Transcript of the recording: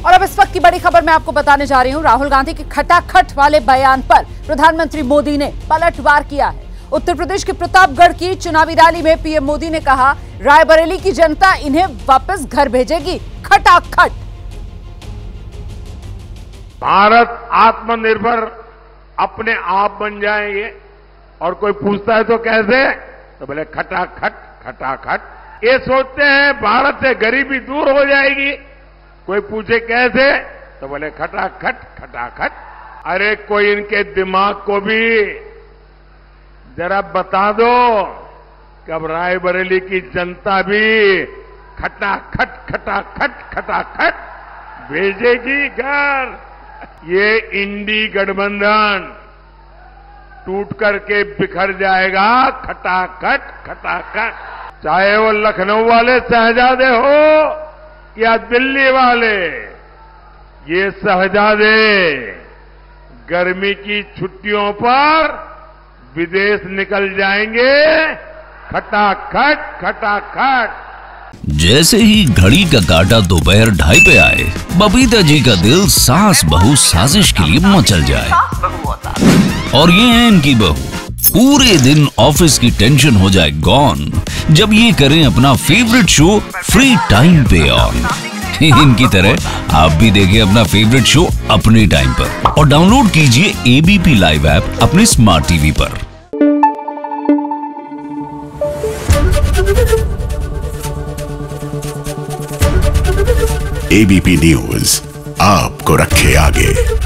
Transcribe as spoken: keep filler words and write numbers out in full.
और अब इस वक्त की बड़ी खबर मैं आपको बताने जा रही हूं। राहुल गांधी के खटाखट वाले बयान पर प्रधानमंत्री मोदी ने पलटवार किया है। उत्तर प्रदेश के प्रतापगढ़ की चुनावी रैली में पीएम मोदी ने कहा, रायबरेली की जनता इन्हें वापस घर भेजेगी। खटाखट। भारत आत्मनिर्भर अपने आप बन जाएंगे और कोई पूछता है तो कैसे, तो बोले खटाखट खटाखट। ये सोचते हैं भारत से गरीबी दूर हो जाएगी, कोई पूछे कैसे, तो बोले खटाखट खटाखट। अरे कोई इनके दिमाग को भी जरा बता दो कि अब रायबरेली की जनता भी खटाखट खटाखट खटाखट भेजेगी घर। ये इंडी गठबंधन टूट करके बिखर जाएगा खटाखट खटाखट। चाहे वो लखनऊ वाले शहजादे हो या दिल्ली वाले, ये शहजादे गर्मी की छुट्टियों पर विदेश निकल जाएंगे। खटाखट खटाखट। जैसे ही घड़ी का काटा दोपहर ढाई पे आए, बबीता जी का दिल सास बहू साजिश के लिए मचल जाए। और ये है इनकी बहू, पूरे दिन ऑफिस की टेंशन हो जाए गॉन जब ये करें अपना फेवरेट शो फ्री टाइम पे ऑन। इनकी तरह आप भी देखें अपना फेवरेट शो अपने टाइम पर और डाउनलोड कीजिए एबीपी लाइव ऐप अपने स्मार्ट टीवी पर। एबीपी न्यूज आपको रखे आगे।